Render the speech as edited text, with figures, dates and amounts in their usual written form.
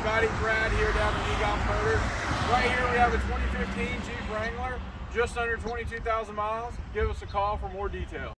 everybody, Brad here down at Egon Motors. Right here we have a 2015 Jeep Wrangler, just under 22,000 miles. Give us a call for more details.